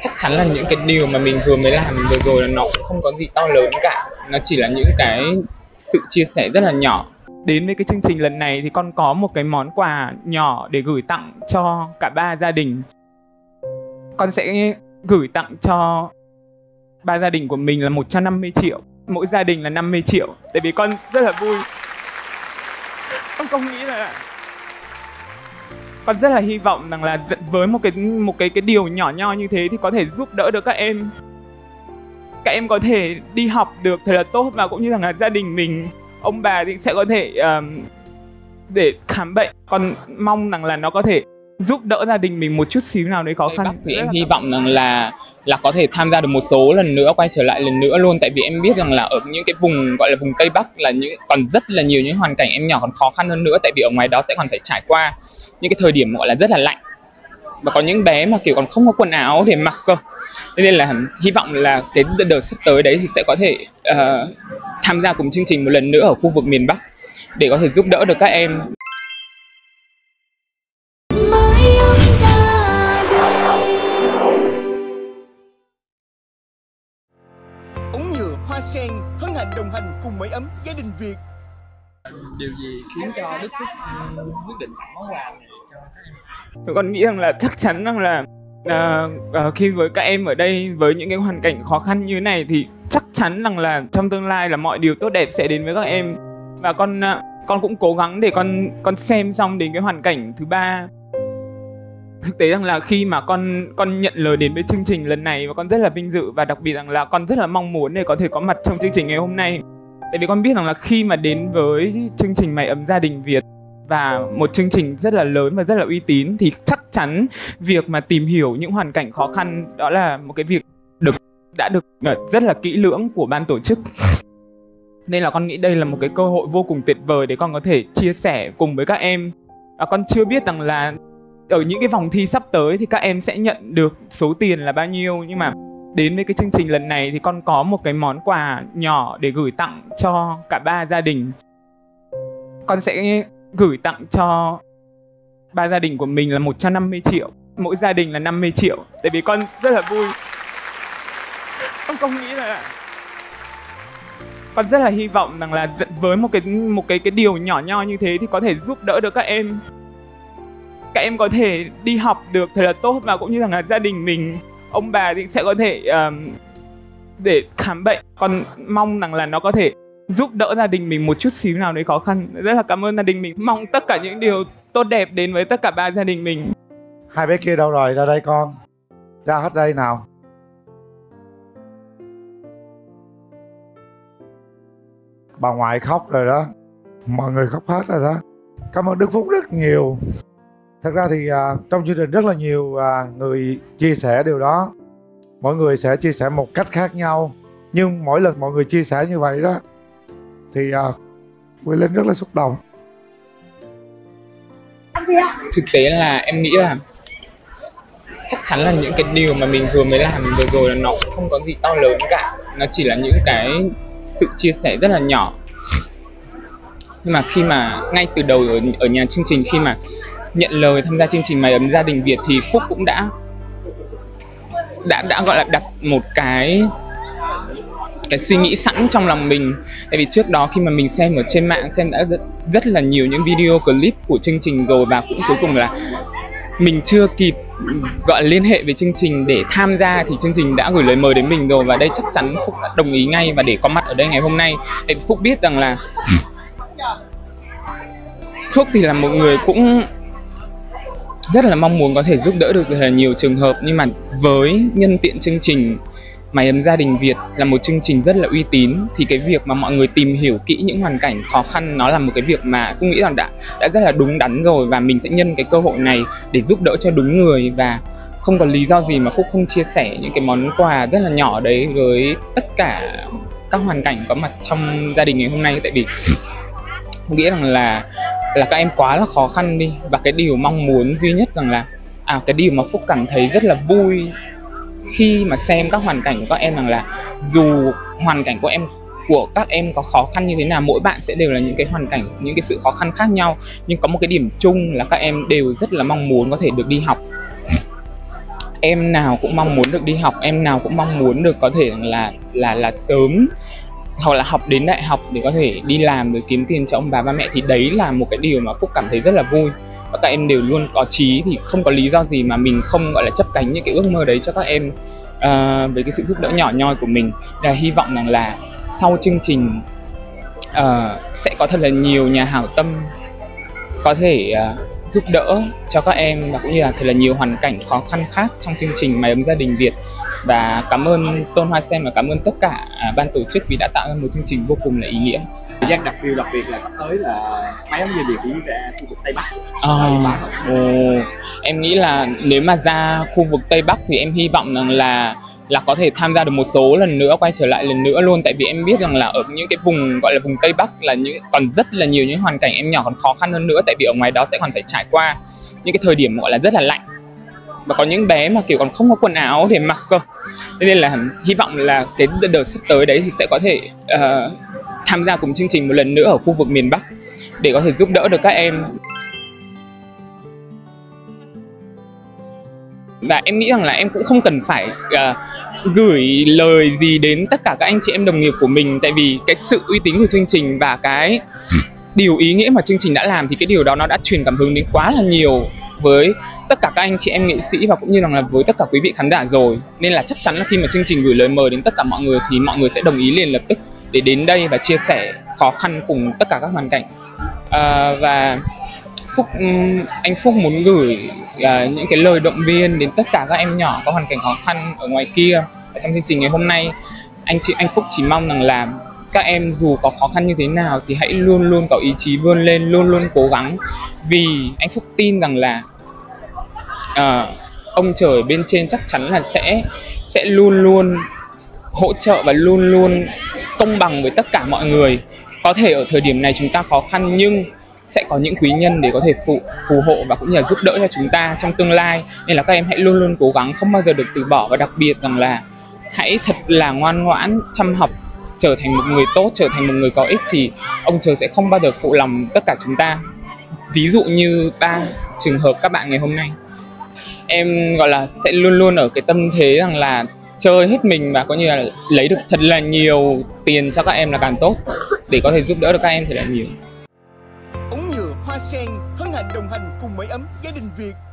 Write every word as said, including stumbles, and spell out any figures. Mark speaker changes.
Speaker 1: chắc chắn là những cái điều mà mình vừa mới làm vừa rồi là nó cũng không có gì to lớn cả, nó chỉ là những cái sự chia sẻ rất là nhỏ.
Speaker 2: Đến với cái chương trình lần này thì con có một cái món quà nhỏ để gửi tặng cho cả ba gia đình. Con sẽ gửi tặng cho ba gia đình của mình là một trăm năm mươi triệu, mỗi gia đình là năm mươi triệu. Tại vì con rất là vui. Con không nghĩ là con rất là hy vọng rằng là với một cái một cái cái điều nhỏ nho như thế thì có thể giúp đỡ được các em. Các em có thể đi học được thật là tốt, và cũng như rằng là gia đình mình, ông bà thì sẽ có thể uh, để khám bệnh. Con mong rằng là nó có thể giúp đỡ gia đình mình một chút xíu nào đấy khó khăn.
Speaker 1: Bắc thì em hy vọng rằng là là có thể tham gia được một số lần nữa, quay trở lại lần nữa luôn. Tại vì em biết rằng là ở những cái vùng gọi là vùng Tây Bắc là những còn rất là nhiều những hoàn cảnh em nhỏ còn khó khăn hơn nữa. Tại vì ở ngoài đó sẽ còn phải trải qua những cái thời điểm gọi là rất là lạnh, và có những bé mà kiểu còn không có quần áo để mặc cơ. Nên là hy vọng là cái đợt sắp tới đấy thì sẽ có thể uh, tham gia cùng chương trình một lần nữa ở khu vực miền Bắc để có thể giúp đỡ được các em.
Speaker 3: Ống nhựa Hoa Sen hân hạnh đồng hành cùng máy ấm gia đình Việt.
Speaker 1: Điều gì khiến cho Đức Phúc quyết định tặng món quà này cho các em?
Speaker 2: Con nghĩ rằng là chắc chắn rằng là uh, uh, khi với các em ở đây với những cái hoàn cảnh khó khăn như thế này thì chắc chắn rằng là trong tương lai là mọi điều tốt đẹp sẽ đến với các em. Và con uh, con cũng cố gắng để con con xem xong đến cái hoàn cảnh thứ ba. Thực tế rằng là khi mà con con nhận lời đến với chương trình lần này, và con rất là vinh dự, và đặc biệt rằng là con rất là mong muốn để có thể có mặt trong chương trình ngày hôm nay. Tại vì con biết rằng là khi mà đến với chương trình Mái Ấm Gia Đình Việt và một chương trình rất là lớn và rất là uy tín thì chắc chắn việc mà tìm hiểu những hoàn cảnh khó khăn đó là một cái việc được đã được rất là kỹ lưỡng của ban tổ chức. Nên là con nghĩ đây là một cái cơ hội vô cùng tuyệt vời để con có thể chia sẻ cùng với các em. Và con chưa biết rằng là ở những cái vòng thi sắp tới thì các em sẽ nhận được số tiền là bao nhiêu, nhưng mà đến với cái chương trình lần này thì con có một cái món quà nhỏ để gửi tặng cho cả ba gia đình. Con sẽ gửi tặng cho ba gia đình của mình là một trăm năm mươi triệu, mỗi gia đình là năm mươi triệu. Tại vì con rất là vui. Con không nghĩ là con rất là hy vọng rằng là với một cái một cái cái điều nhỏ nho như thế thì có thể giúp đỡ được các em. Các em có thể đi học được thật là tốt, và cũng như rằng là gia đình mình, ông bà thì sẽ có thể uh, để khám bệnh. Con mong rằng là nó có thể giúp đỡ gia đình mình một chút xíu nào đấy khó khăn. Rất là cảm ơn gia đình mình. Mong tất cả những điều tốt đẹp đến với tất cả ba gia đình mình.
Speaker 4: Hai bé kia đâu rồi? Ra đây con. Ra hết đây nào. Bà ngoại khóc rồi đó. Mọi người khóc hết rồi đó. Cảm ơn Đức Phúc rất nhiều. Thật ra thì uh, trong chương trình rất là nhiều uh, người chia sẻ điều đó. Mỗi người sẽ chia sẻ một cách khác nhau. Nhưng mỗi lần mọi người chia sẻ như vậy đó thì uh, Quỳ Linh rất là xúc động.
Speaker 1: Thực tế là em nghĩ là chắc chắn là những cái điều mà mình vừa mới làm vừa rồi là nó cũng không có gì to lớn cả, nó chỉ là những cái sự chia sẻ rất là nhỏ. Nhưng mà khi mà ngay từ đầu ở, ở nhà chương trình, khi mà nhận lời tham gia chương trình Mái Ấm Gia Đình Việt thì Phúc cũng đã đã đã gọi là đặt một cái cái suy nghĩ sẵn trong lòng mình. Tại vì trước đó khi mà mình xem ở trên mạng, xem đã rất, rất là nhiều những video clip của chương trình rồi, và cũng cuối cùng là mình chưa kịp gọi là liên hệ với chương trình để tham gia thì chương trình đã gửi lời mời đến mình rồi, và đây chắc chắn Phúc đã đồng ý ngay và để có mặt ở đây ngày hôm nay. Tại vì Phúc biết rằng là Phúc thì là một người cũng rất là mong muốn có thể giúp đỡ được rất là nhiều trường hợp, nhưng mà với nhân tiện chương trình Mái Ấm Gia Đình Việt là một chương trình rất là uy tín, thì cái việc mà mọi người tìm hiểu kỹ những hoàn cảnh khó khăn nó là một cái việc mà Phúc nghĩ rằng đã đã rất là đúng đắn rồi, và mình sẽ nhân cái cơ hội này để giúp đỡ cho đúng người, và không có lý do gì mà Phúc không chia sẻ những cái món quà rất là nhỏ đấy với tất cả các hoàn cảnh có mặt trong gia đình ngày hôm nay. Tại vì Phúc nghĩ rằng là là các em quá là khó khăn đi, và cái điều mong muốn duy nhất rằng là à cái điều mà Phúc cảm thấy rất là vui khi mà xem các hoàn cảnh của các em rằng là dù hoàn cảnh của em của các em có khó khăn như thế nào, mỗi bạn sẽ đều là những cái hoàn cảnh, những cái sự khó khăn khác nhau, nhưng có một cái điểm chung là các em đều rất là mong muốn có thể được đi học. em nào cũng mong muốn được đi học, em nào cũng mong muốn được có thể là là là sớm hoặc là học đến đại học để có thể đi làm rồi kiếm tiền cho ông bà ba mẹ, thì đấy là một cái điều mà Phúc cảm thấy rất là vui. Và các em đều luôn có chí, thì không có lý do gì mà mình không gọi là chấp cánh những cái ước mơ đấy cho các em uh, với cái sự giúp đỡ nhỏ nhoi của mình. Là hy vọng rằng là sau chương trình uh, sẽ có thật là nhiều nhà hảo tâm có thể uh, giúp đỡ cho các em, và cũng như là thật là nhiều hoàn cảnh khó khăn khác trong chương trình Mái ấm gia đình Việt. Và cảm ơn Tôn Hoa Sen và cảm ơn tất cả uh, ban tổ chức vì đã tạo ra một chương trình vô cùng là ý nghĩa.
Speaker 5: Thời gian đặc biệt đặc biệt là sắp tới là Mái ấm gia đình đi ra khu vực Tây Bắc.
Speaker 1: À, ồ, em nghĩ là nếu mà ra khu vực Tây Bắc thì em hy vọng rằng là là có thể tham gia được một số lần nữa, quay trở lại lần nữa luôn. Tại vì em biết rằng là ở những cái vùng gọi là vùng Tây Bắc là những còn rất là nhiều những hoàn cảnh em nhỏ còn khó khăn hơn nữa. Tại vì ở ngoài đó sẽ còn phải trải qua những cái thời điểm gọi là rất là lạnh, và có những bé mà kiểu còn không có quần áo để mặc cơ. Nên là hy vọng là cái đợt sắp tới đấy thì sẽ có thể uh, tham gia cùng chương trình một lần nữa ở khu vực miền Bắc để có thể giúp đỡ được các em. Và em nghĩ rằng là em cũng không cần phải uh, gửi lời gì đến tất cả các anh chị em đồng nghiệp của mình. Tại vì cái sự uy tín của chương trình và cái điều ý nghĩa mà chương trình đã làm thì cái điều đó nó đã truyền cảm hứng đến quá là nhiều với tất cả các anh chị em nghệ sĩ và cũng như là với tất cả quý vị khán giả rồi. Nên là chắc chắn là khi mà chương trình gửi lời mời đến tất cả mọi người thì mọi người sẽ đồng ý liền lập tức để đến đây và chia sẻ khó khăn cùng tất cả các hoàn cảnh. À, và Phúc, anh Phúc muốn gửi uh, những cái lời động viên đến tất cả các em nhỏ có hoàn cảnh khó khăn ở ngoài kia. Ở trong chương trình ngày hôm nay, anh chị anh Phúc chỉ mong rằng là các em dù có khó khăn như thế nào thì hãy luôn luôn có ý chí vươn lên, luôn luôn cố gắng. Vì anh Phúc tin rằng là uh, ông trời bên trên chắc chắn là sẽ sẽ luôn luôn hỗ trợ và luôn luôn công bằng với tất cả mọi người. Có thể ở thời điểm này chúng ta khó khăn nhưng sẽ có những quý nhân để có thể phù, phù hộ và cũng như là giúp đỡ cho chúng ta trong tương lai. Nên là các em hãy luôn luôn cố gắng, không bao giờ được từ bỏ. Và đặc biệt rằng là hãy thật là ngoan ngoãn, chăm học, trở thành một người tốt, trở thành một người có ích thì ông trời sẽ không bao giờ phụ lòng tất cả chúng ta. Ví dụ như ba trường hợp các bạn ngày hôm nay, em gọi là sẽ luôn luôn ở cái tâm thế rằng là chơi hết mình và có như là lấy được thật là nhiều tiền cho các em là càng tốt, để có thể giúp đỡ được các em thật là nhiều.
Speaker 3: Ống nhựa Hoa Sen hân hạnh đồng hành cùng Mái ấm gia đình Việt.